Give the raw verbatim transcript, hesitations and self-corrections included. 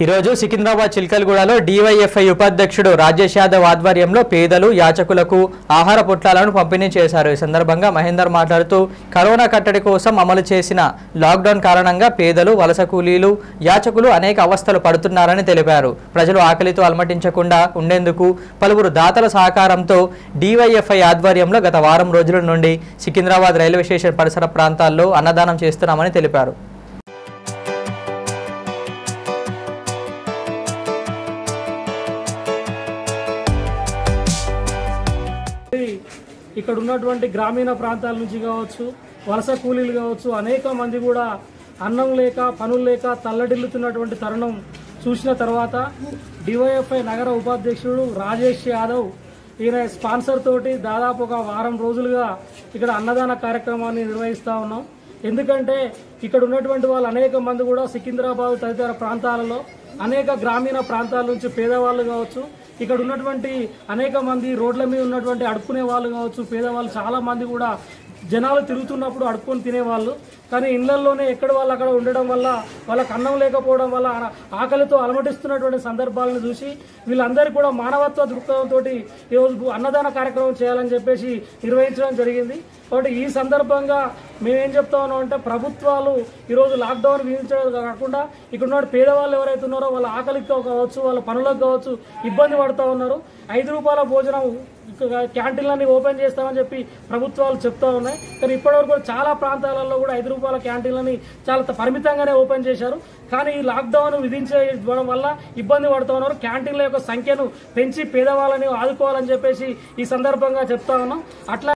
ఈరోజు సికింద్రాబాద్ చిల్కల్గూడలో డీవైఎఫ్ఐ ఉపాధ్యక్షుడు రాజేష్ యాదవ్ ఆధ్వర్యంలో పేదలు యాచకులకు ఆహార పొట్లాలను పంపిణీ చేశారు। ఈ సందర్భంగా మహేందర్ మాట్లాడుతూ కరోనా కట్టడి కోసం అమలు చేసిన లాక్డౌన్ కారణంగా పేదలు వలస కూలీలు యాచకులు అనేక అవస్థలు పడుతున్నారని తెలిపారు। ప్రజలు ఆకలితో అలమటించకుండా ఉండేందుకు పలువురు దాతల సహకారంతో డీవైఎఫ్ఐ ఆధ్వర్యంలో గత వారం రోజుల నుండి సికింద్రాబాద్ రైల్వే స్టేషన్ పరిసర ప్రాంతాల్లో అన్నదానం చేస్తున్నామని తెలిపారు। ఇక్కడ ఉన్నటువంటి గ్రామీణ ప్రాంతాల నుంచి కావచ్చు, వలస కూలీలు కావచ్చు, అనేక మంది కూడా అన్నం లేక పనులు లేక తల్లడిల్లుతున్నటువంటి తరుణం చూసిన తర్వాత డివైఎఫ్ఐ నగర ఉపాధ్యక్షుడు రాజేష్ యాదవ్ ఈయన స్పాన్సర్ తోటి దాదాపు ఒక వారం రోజులుగా ఇక్కడ అన్నదాన కార్యక్రమాన్ని నిర్వహిస్తూ ఉన్నాం। ఎందుకంటే ఇక్కడ ఉన్నటువంటి వాళ్ళు అనేక మంది కూడా సికింద్రాబాద్ తదితర ప్రాంతాలలో అనేక గ్రామీణ ప్రాంతాల నుంచి పేదవాళ్ళు కావచ్చు, ఇక్కడ ఉన్నటువంటి అనేక మంది రోడ్ల మీద ఉన్నటువంటి అడుక్కునే వాళ్ళు కావచ్చు, పేదవాళ్ళు చాలా మంది కూడా జనాలు తిరుగుతున్నప్పుడు అడుక్కొని తినేవాళ్ళు, కానీ ఇళ్లలోనే ఎక్కడ వాళ్ళు అక్కడ ఉండడం వల్ల వాళ్ళకి అన్నం లేకపోవడం వల్ల ఆకలితో అలమటిస్తున్నటువంటి సందర్భాలను చూసి వీళ్ళందరికీ కూడా మానవత్వ దృక్పథంతో ఈరోజు అన్నదాన కార్యక్రమం చేయాలని చెప్పేసి నిర్వహించడం జరిగింది। కాబట్టి ఈ సందర్భంగా మేమేం చెప్తా ఉన్నాం అంటే ప్రభుత్వాలు ఈరోజు లాక్డౌన్ విధించడం కాకుండా ఇక్కడ ఉన్న పేదవాళ్ళు ఎవరైతే ఉన్నారో వాళ్ళ ఆకలికి కావచ్చు, వాళ్ళ పనులకు కావచ్చు ఇబ్బంది పడుతూ ఉన్నారు। ఐదు రూపాయల భోజనం క్యాంటీన్లన్నీ ఓపెన్ చేస్తామని చెప్పి ప్రభుత్వాలు చెప్తా ఉన్నాయి, కానీ ఇప్పటివరకు చాలా ప్రాంతాలలో కూడా ఐదు రూపాయల క్యాంటీన్లని చాలా పరిమితంగానే ఓపెన్ చేశారు। కానీ ఈ లాక్డౌన్ విధించడం వల్ల ఇబ్బంది పడుతూ ఉన్నారు। క్యాంటీన్ల యొక్క సంఖ్యను పెంచి పేదవాళ్ళని ఆదుకోవాలని చెప్పేసి ఈ సందర్భంగా చెప్తా ఉన్నాం। అట్లా